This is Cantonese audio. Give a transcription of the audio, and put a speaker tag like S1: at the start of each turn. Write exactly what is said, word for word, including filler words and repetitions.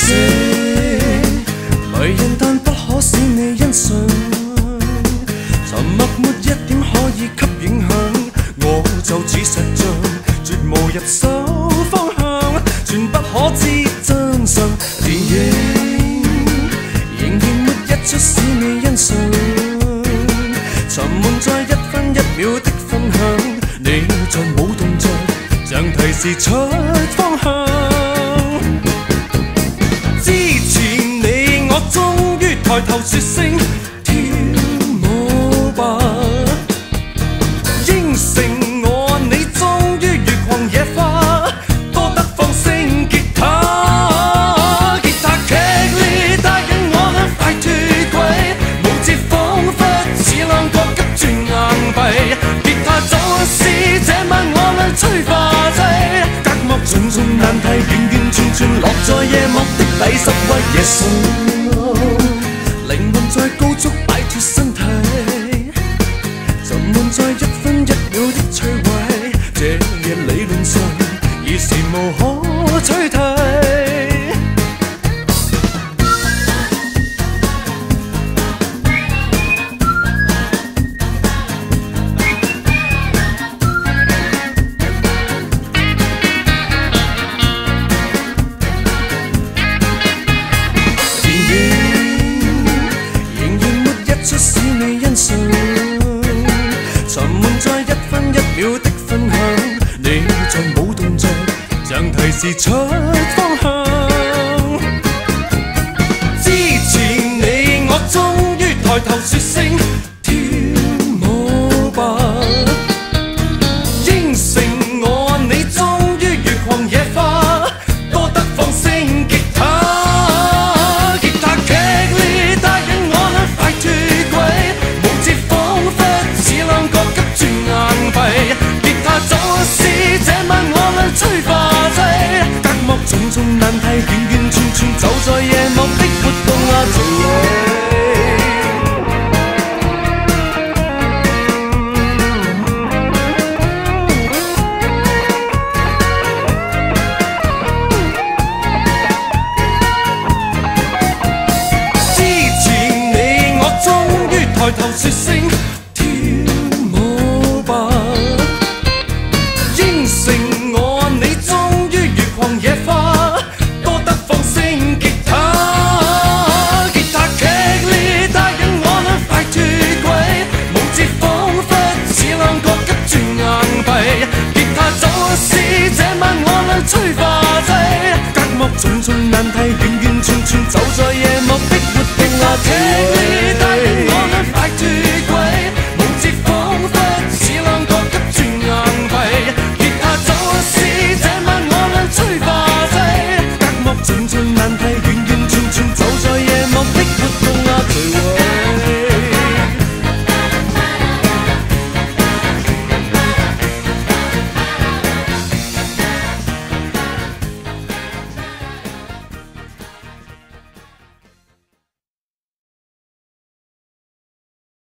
S1: 色迷人，但不可使你欣賞。沉默沒一點可以給影響，我就似石像，絕無入手方向，全不可知真相。電影仍然沒一出使你欣賞，沉悶在一分一秒的分享，你像冇動作，像提示出方向。支持你，我終於抬頭說聲跳舞吧。應承我，你終於越狂野化，多得放聲吉他。吉他劇烈帶引我快脱軌，舞節彷彿似兩個急轉硬幣。吉他就是這晚我倆催化劑，隔膜重重難題，完完全全落在夜幕的第十位夜宿。靈魂在高速擺脱身體，沉悶在一分一秒的摧毀，這夜理論上已是無可取替。使你欣賞，沉悶在一分一秒的分享，你像冇動作，像提示出方向。支持你，我終於抬頭說聲跳舞吧。應承我，你終於越狂野化，多得放聲吉他。吉他劇烈帶引我倆快脱，吉他就是這晚我倆催化劑，隔膜重重難題，完完全全就在夜幕的活動啊！做支持你，我終於抬頭說聲。